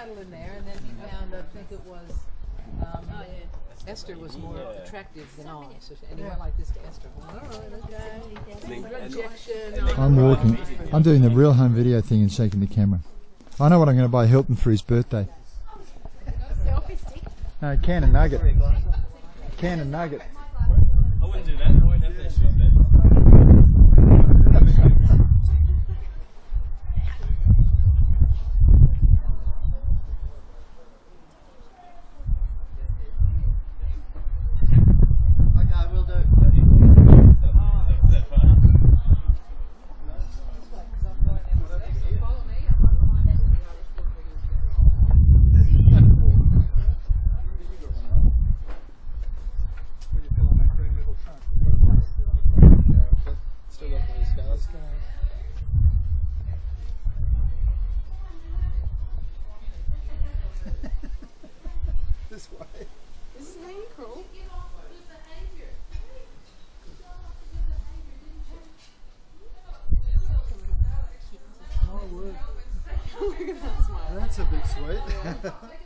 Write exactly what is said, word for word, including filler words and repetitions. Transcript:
cuddle in there, and then he found, I think it was, um, oh, yeah. Esther was more yeah. attractive than all, so, and he went like this to Esther. Oh, rejection. I'm walking. I'm doing the real home video thing and shaking the camera. I know what I'm going to buy Hilton for his birthday. Selfie stick? No, can and nugget. Can and nugget. I wouldn't do that. I wouldn't have that shoes then. This way. This is how you crawl. Oh, word. That's a bit sweet.